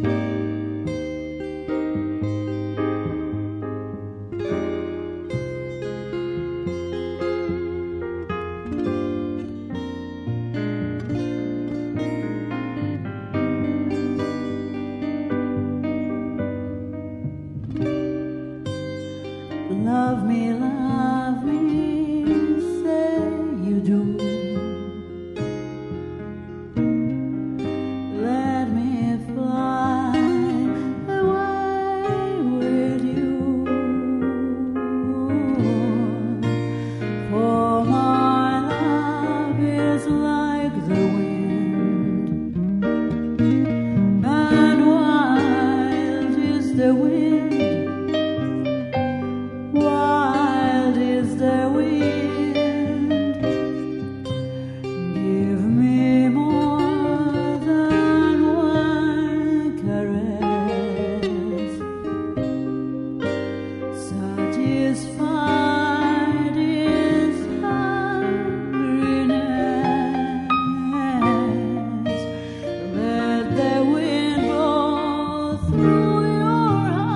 love me, say you do. Let me fly away with you, for my love is like the wind, and wild is the wind. Wild is the wind. Give me more than one caress. Satisfied is hungriness. Let the wind blow through your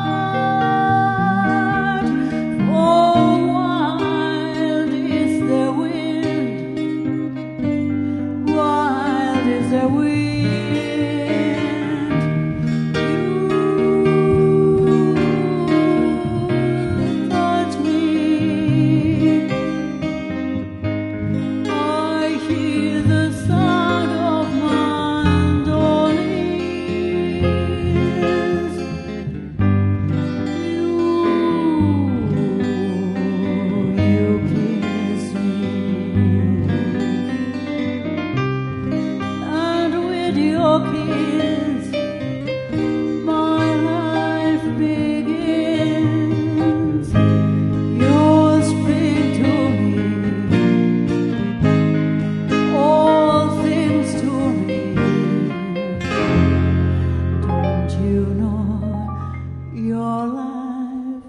heart. Wild is the wind. You touch me, I hear the sound of mandolins. You kiss me, your kiss, my life begins. You'll speak to me, all things to me. Don't you know your life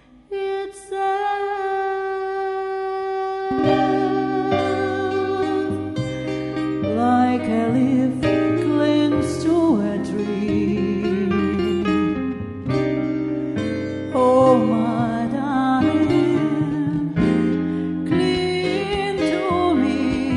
itself, like a leaf to a tree. Oh, my darling, cling to me,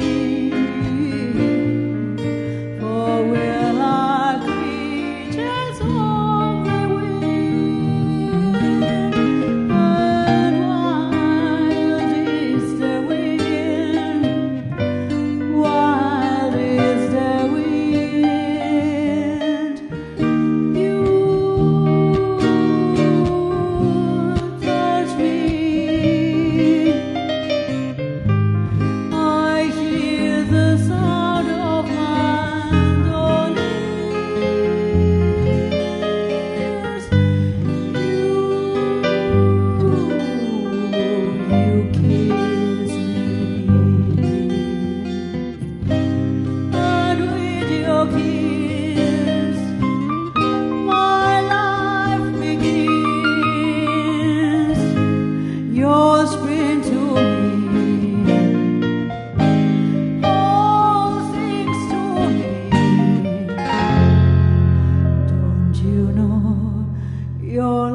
for we're like creatures of the wind, and wild is the wind, wild is the wind. Yours bring to me, all things to me. Don't you know your